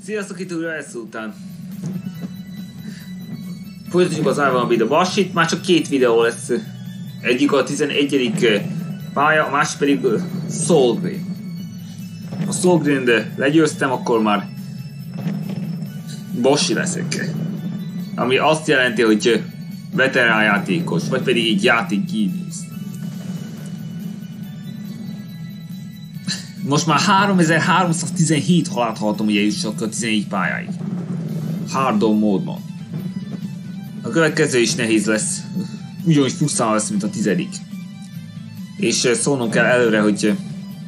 Sziasztok, itt újra lesz után. Folytatjuk az Iron Bid a Basit, már csak 2 videó lesz. Egyik a 11. pálya, a másik pedig Solgrim. A Solgrim-de legyőztem, akkor már Basi leszek. Ami azt jelenti, hogy veterán játékos, vagy pedig így játékgínész. Most már 3317 halált hallottam, ugye jussak a 14 pályáig. Hardon módban. A következő is nehéz lesz. Ugyanúgy frusztráló lesz, mint a 10. És szólnom kell előre, hogy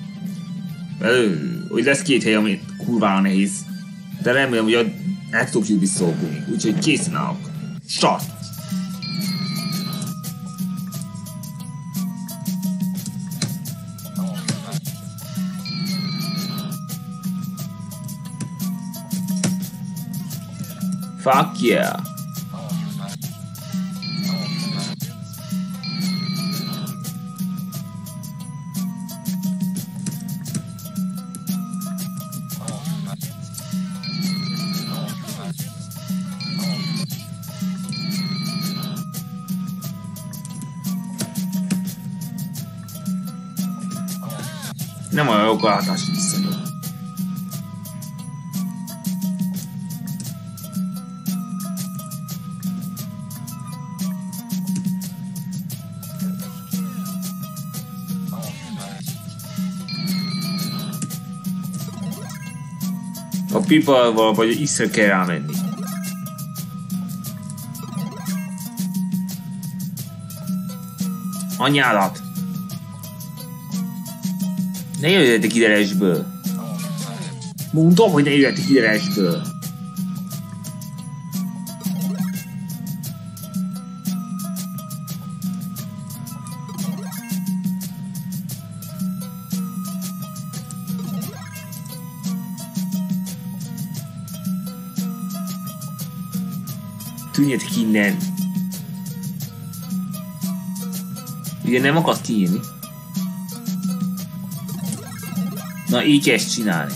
lesz 2 hely, ami kurvára nehéz. De remélem, hogy el tudjuk visszolgulni. Úgyhogy készen állok. Start! Fuck yeah! Nem olyan jó látás viszonyul. A pipával vagy iszre kell rámenni. Anyálat! Ne jöjjetek ide resből! Mondom, hogy ne jöjjetek ide resből! Tűnjetek innen! Ugye nem akarsz kiírni? Na, így kell ezt csinálni.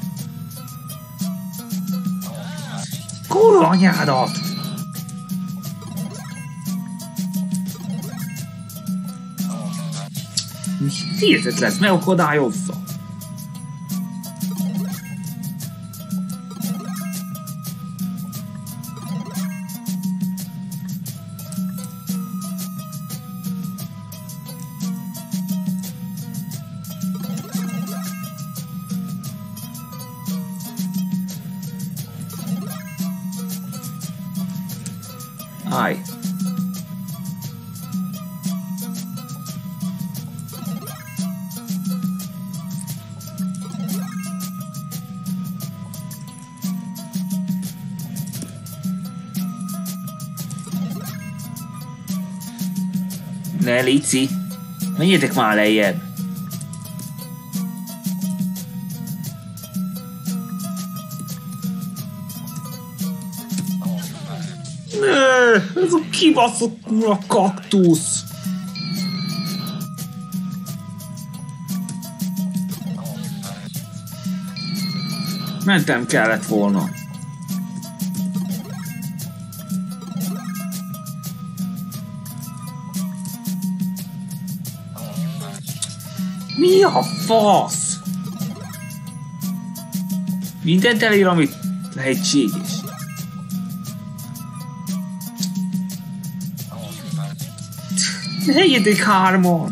Kurva anyádat! Hihetet lesz, megakadályozza! Állj! Ne, Lici! Menjetek már lejjebb! Ez a kibaszott kurva kaktusz! Mentem kellett volna. Mi a fasz? Mindent elér, amit lehetséges. Ne jöjjetek hárman!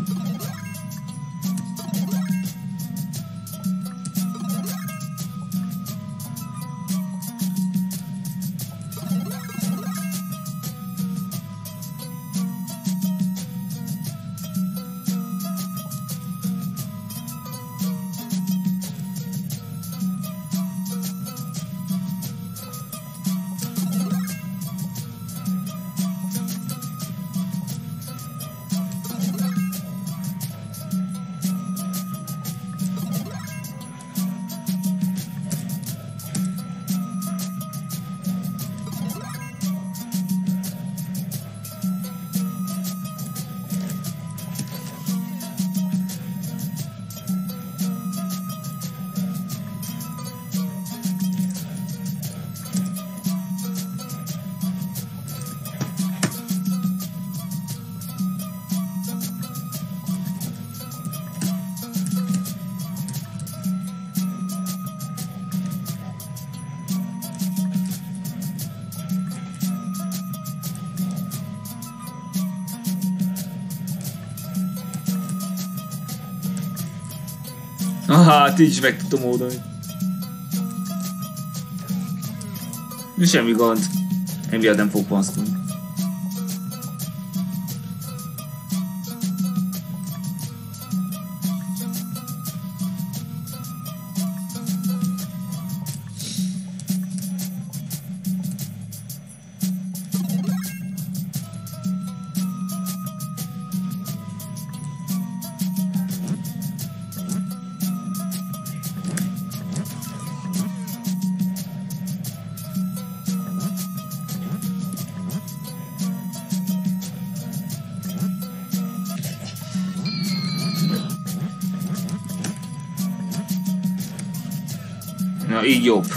Hát így is meg tudtam oldani. Semmi gond. Emiatt nem fog pansztulni. Na, így jobb.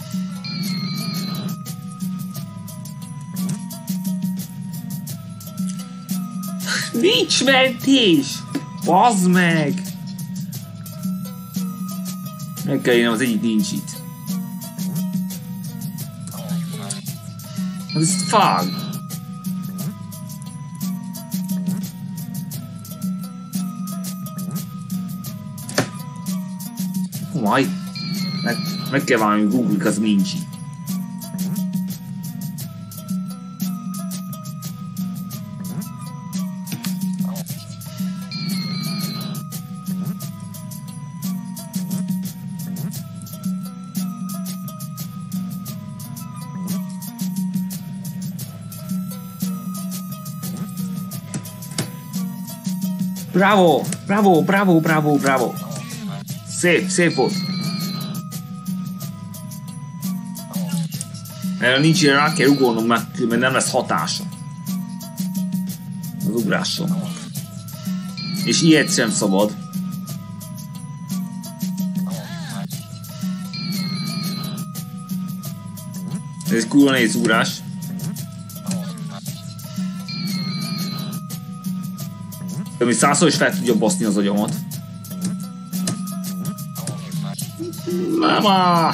Nincs mentés! Bazd meg! Meg kell írnom, az egyik nincs itt. Ez fag! Majd. Meg kell valami Google, az nincs itt. Bravo! Bravo! Bravo! Bravo! Bravo! Szép volt! Erre nincs ilyen, rá kell ugornom, mert nem lesz hatása az ugrásomnak. És ilyet sem szabad. Ez kurva nehéz ugrás. Ami 100-szor is fel tudja baszni az agyamat. Mama!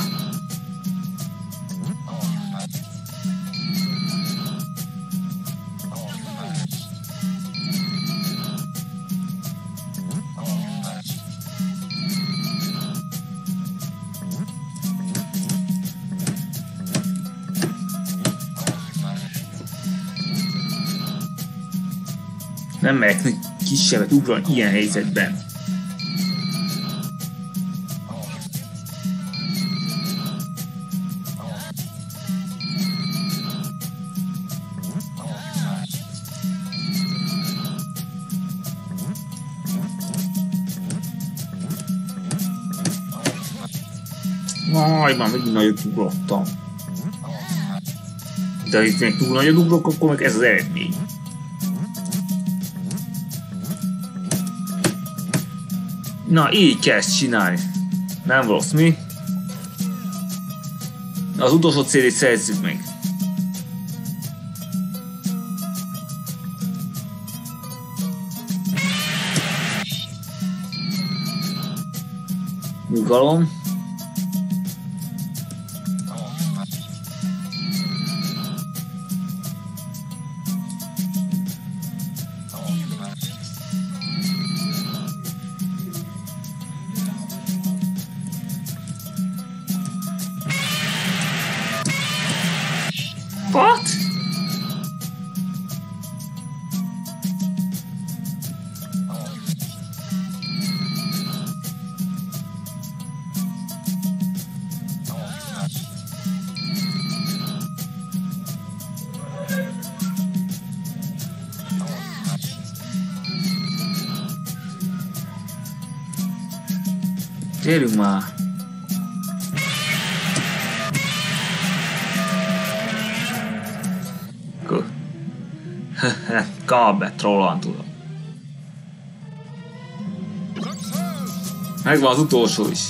Nem megyek kisebbet ugrani ilyen helyzetben. Aj, már megint nagyot ugrottam. De ha itt még túl nagyot ugrok, akkor meg ez az eredmény. Na, így kezd csinálni. Nem rossz, mi? Az utolsó CD-t szerezzük meg. Nyugalom. What? Gyerünk már! Kábbe, trollan tudom. Megvan az utolsó is.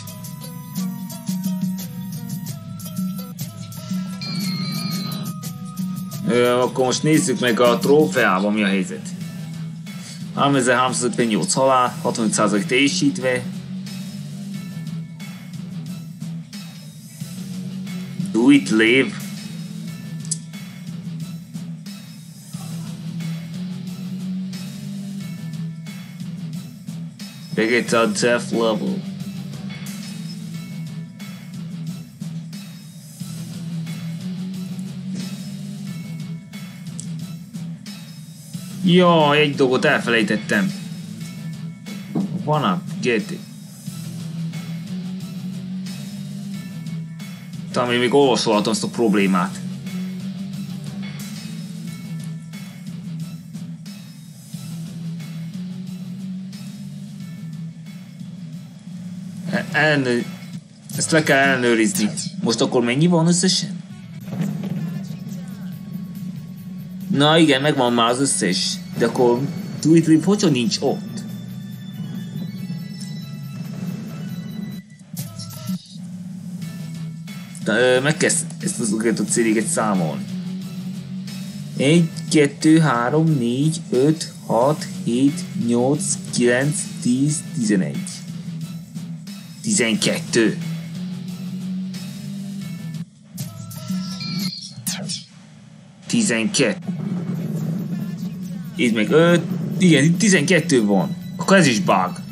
Akkor most nézzük meg a trófeában mi a helyzet. 3358 halál, 65% teljesítve. Do it, live. They get a death level. Jaj, egy dolgot elfelejtettem. One up, get it. Talán még olvasolhatom ezt a problémát. Ezt le kell ellenőrizni. Most akkor mennyi van összesen? Na igen, megvan már az összes. De akkor Tweetrip hogyan nincs ott? Meg kell ezt a céléget számolni. 1, 2, 3, 4, 5, 6, 7, 8, 9, 10, 11. 12. Itt meg 5. Igen, itt 12 van. Akkor ez is bug.